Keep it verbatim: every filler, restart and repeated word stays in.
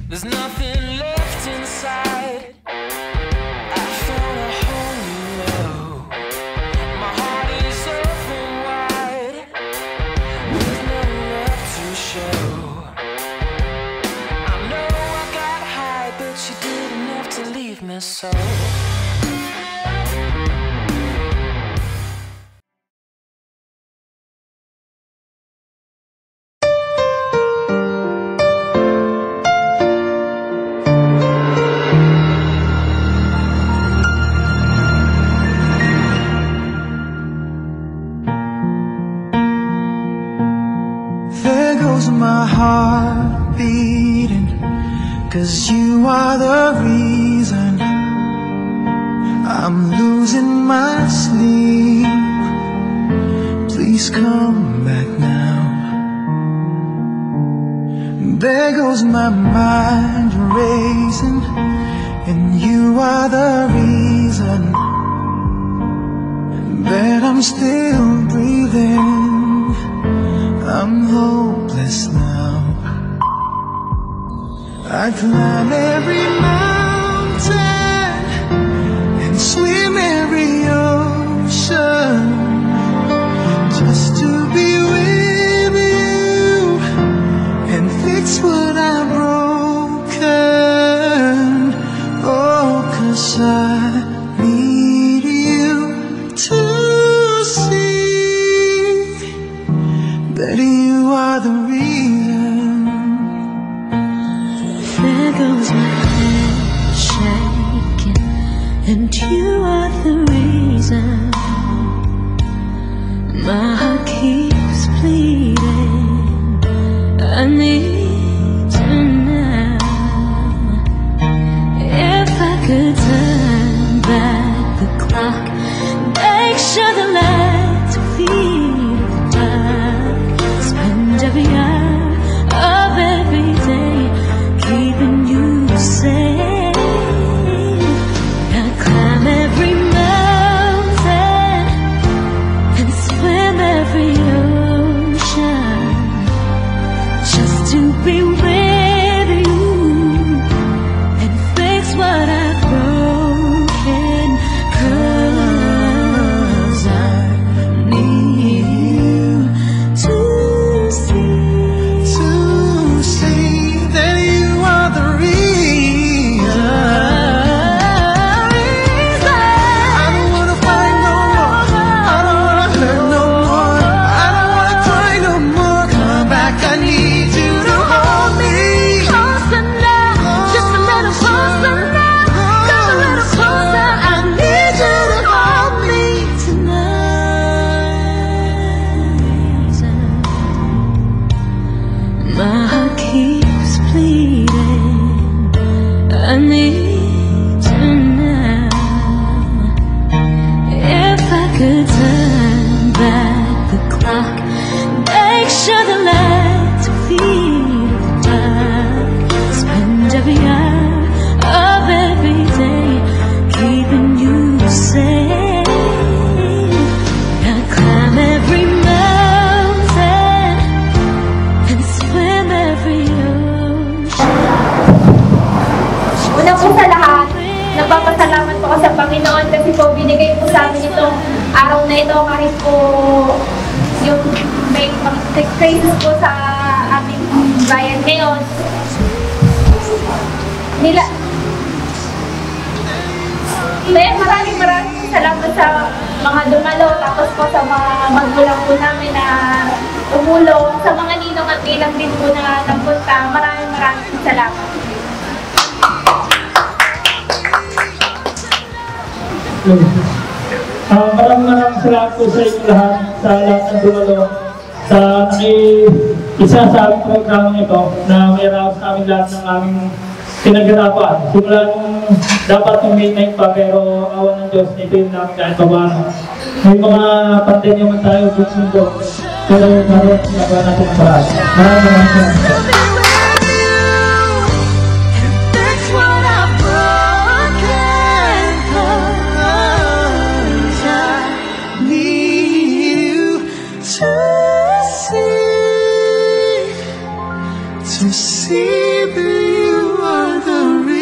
There's nothing left inside. I found a whole new low. My heart is open wide. There's nothing left to show. I know I got high, but you did enough to leave me so. There goes my heart beating, 'cause you are the reason I'm losing my sleep. Please come back now. There goes my mind racing, and you are the reason that I'm still breathing. I'm hopeless now. I climb every mountain and swim every ocean just to be with you and fix what I've broken. Oh, 'cause I need you to see that you are the reason. There goes my head shaking, and you are the reason. My heart keeps bleeding. I need you now. If I could turn back the clock, make sure the lights feed back. Spend every hour of every day keeping you safe. I climb every mountain and swim every ocean just to be with you and fix what I've broken. 'Cause I need you to see, To see that you are the reason. I don't wanna fight no more. I don't wanna hurt no more. I don't wanna cry no more. Come back, I need you to hold me. Closer now, just a little closer now. Come a little closer, I need you to hold me tonight. My heart keeps bleeding. I need you now. If I could turn back the clock, make sure the lights feed back. Spend every hour of every day keeping you safe. I climb every mountain and swim every ocean. Una po sa lahat, nagpapasalamat po ako sa Panginoon kasi po binigay po sa amin itong araw na ito kahit po yung may crisis po sa aming bayan ngayon. Nila, Kaya maraming maraming salamat sa mga dumalo, tapos po sa mga magulang po namin na tumulong, sa mga ninong at ninang din po na nagpunta. Maraming maraming salamat. Uh, maraming maraming salamat po sa inyo lahat, sa lahat ng dumalo, sa isa sa aming programang ito na may raos sa aming lahat ng aming pinaghirapan. Simula nung dapat ng midnight pa, pero awan ng Diyos, ito yung namin kahit paano. May mga pandemya man tayo, bukod mundo, pero naroon nagawa natin ang paraan. Maraming maraming salamat. To see that you you're the reason.